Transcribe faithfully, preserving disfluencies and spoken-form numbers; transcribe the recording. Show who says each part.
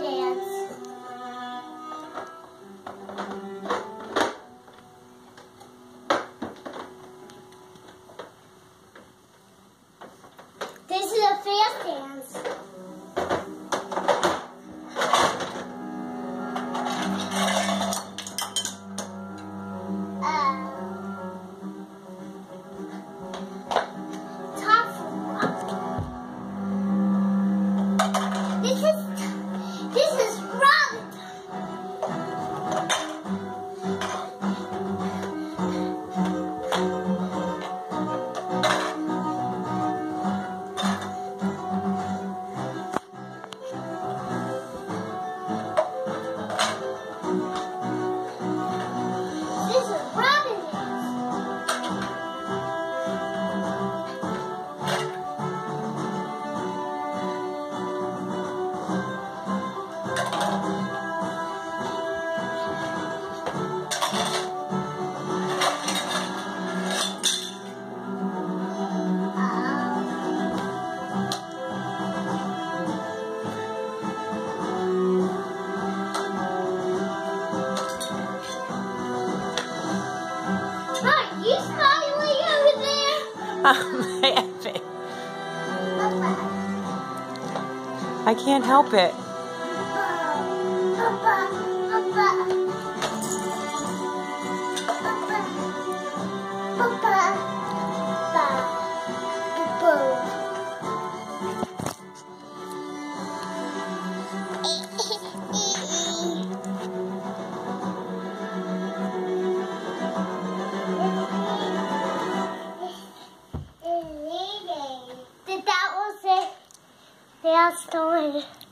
Speaker 1: dance. This is a fast dance. This is this is wrong. This is Robin. You smiling over there?
Speaker 2: I'm laughing.
Speaker 1: Papa.
Speaker 2: I can't help it.
Speaker 1: Papa. Papa. Papa. Papa. That was it. That's the way.